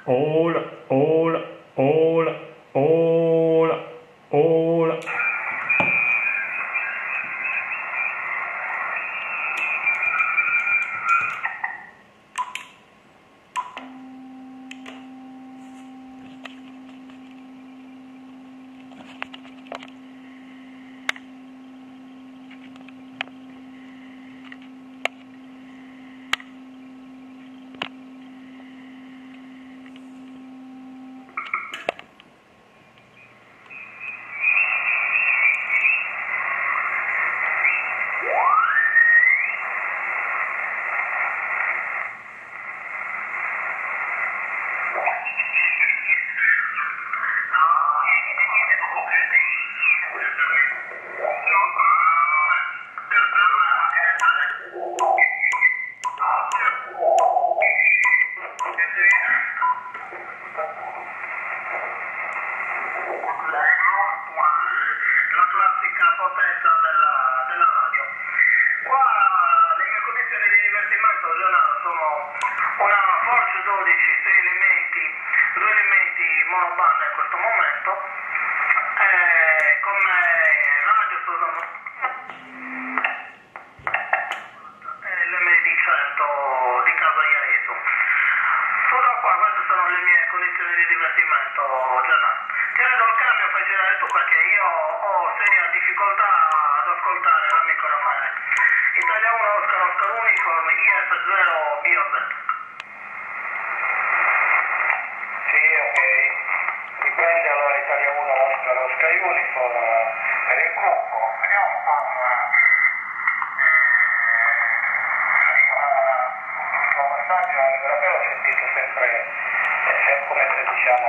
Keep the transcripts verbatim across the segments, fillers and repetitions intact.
hola, hola, hola, hola, hola. La classica potenza della, della radio. Qua le mie condizioni di divertimento sono una Force dodici, sei elementi, due elementi monobanda in questo momento, e come radio sono l'M D cento di casa Iaesu. Tutto qua, queste sono le mie condizioni di divertimento, Gianna. Ti redo il cambio, fai girare tu perché io ho seria difficoltà ad ascoltare l'amico Raffaele. Italia uno, Oscar Oscar Uniform, I S zero, Biobet. Sì, ok. Riprende allora Italia uno, Oscar Oscar Uniform per il gruppo. Vediamo un po'. L'ultimo passaggio, davvero ho sentito sempre, sempre come se diciamo,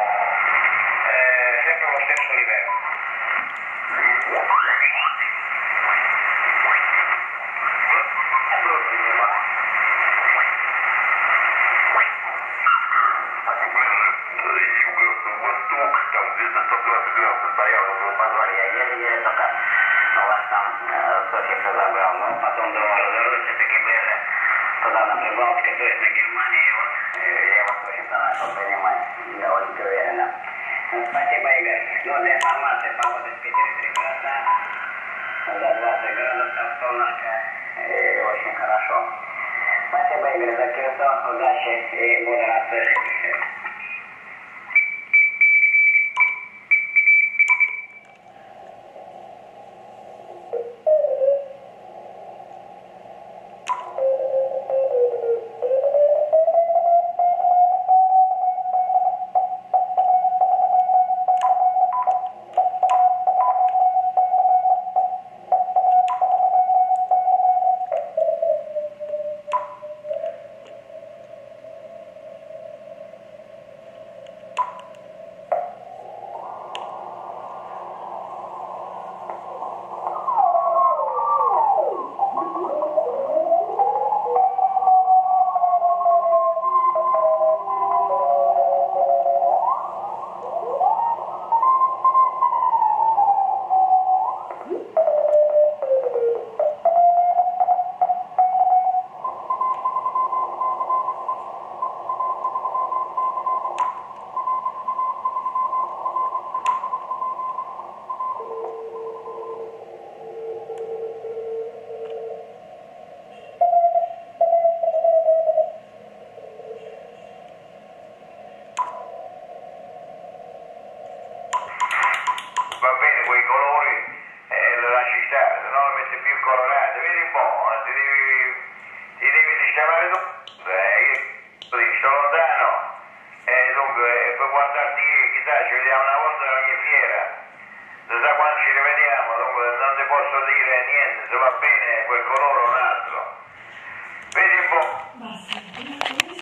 eh, sempre allo stesso livello. Спасибо, Игорь. Нужная информация по поводу Питера прекрасна. За двадцать градусов солнышко. И очень хорошо. Спасибо, Игорь, за телефон. Удачи и буду рад слышать. Va bene, quei colori eh, lo lasci stare, se no lo metti più colorato, vedi un po', eh, ti devi, ti devi sistemare tu, eh, io dico, sto lontano, eh, dunque, eh, per guardarti, chissà, ci vediamo una volta a ogni fiera, se sa quando ci rivediamo, dunque non ti posso dire niente, se va bene quel colore o